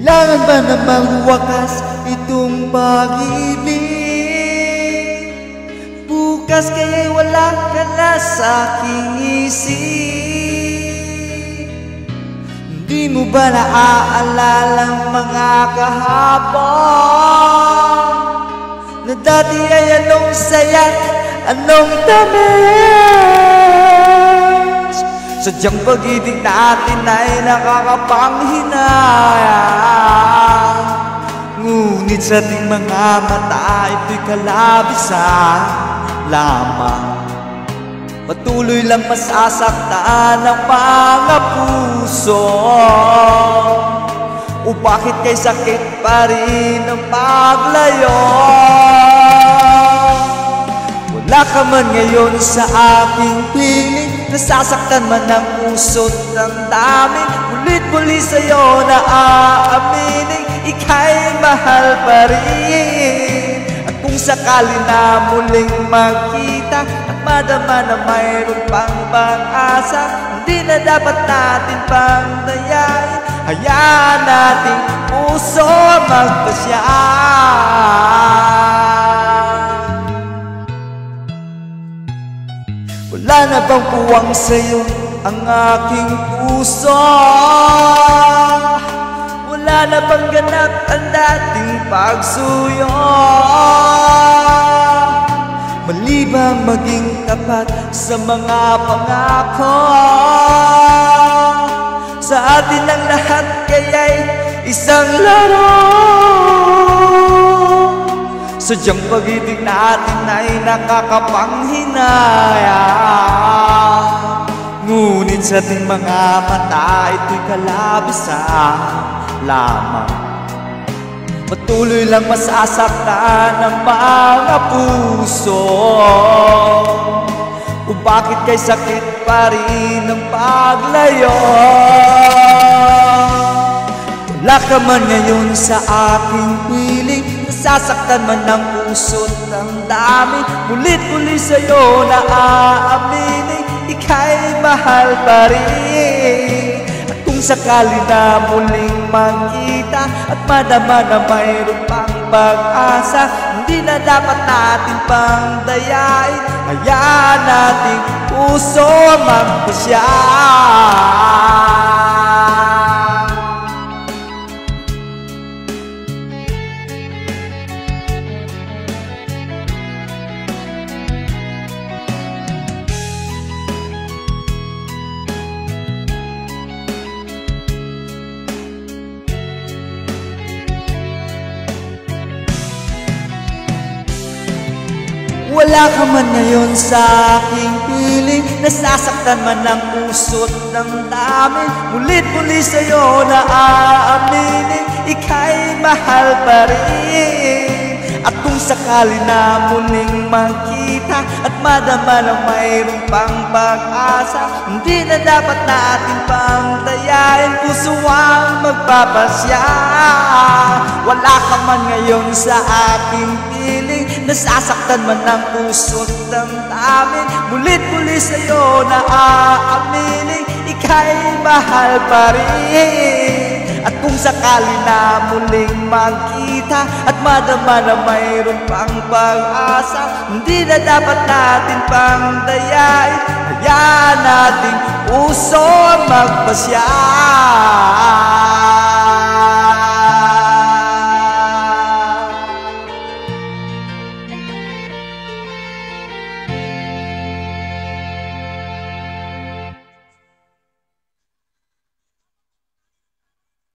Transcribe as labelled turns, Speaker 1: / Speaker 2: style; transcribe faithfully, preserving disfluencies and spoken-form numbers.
Speaker 1: Kailangan ba namang wakas itong pag-ibig? Bukas kaya'y wala ka na sa aking isip. Hindi mo ba naaalala ang mga kahapon na dati ay anong saya, anong tamis? Sadyang pag-ibig natin ay nakakapanghinayang, ngunit sa ating mga mata ito'y kalabisan lamang. Patuloy lang masasaktan ang mga puso. O bakit kay sakit pa rin ang paglayo? Wala ka man ngayon sa aking piling, nasasaktan man ang puso't ang daming. Ulit-muli sa'yo na aaminin, ika'y mahal pa rin. At kung sakali na muling magkita at madama na mayroon pang pag-asa, hindi na dapat natin pang dayain. Hayaan nating puso magpasya. Wala na bang puwang sa'yo ang aking puso? Wala na bang ganap ang dating pagsuyo? Mali bang maging tapat sa mga pangako? Sa atin ang lahat kaya'y isang laro. Sadyang pag-ibig natin ay nakakapanghinayang, ngunit sa ating mga mata ito'y kalabisan lamang. Patuloy lang masasaktan ang mga puso. O bakit kay sakit pa rin ang paglayo? Wala ka man ngayon sa aking piling, nasasaktan man ang puso't ang dami. Mulit-muli sa'yo na aaminin, ika'y mahal pa rin. At kung sakali na muling magkita at madama na mayroon pang pag-asa, hindi na dapat natin pang dayain. Hayaan nating puso magpasya. Wala ka man ngayon sa aking piling, nasasaktan man ang puso't ng dami. Mulit-muli sa'yo na aaminin, ika'y mahal pa rin. At kung sakali na muling magkita at madama na mayroon pang pag-asa, hindi na dapat natin pang dayain, puso ang magpapasya. Wala ka man ngayon sa aking piling, nasasaktan man ang puso't ang damin. Mulit-muli sa'yo na aaminin, ika'y mahal pa rin. At kung sakali na muling magkita at madama na mayroon pang pag-asa, hindi na dapat natin pang dayain. Hayaan nating puso magpasya.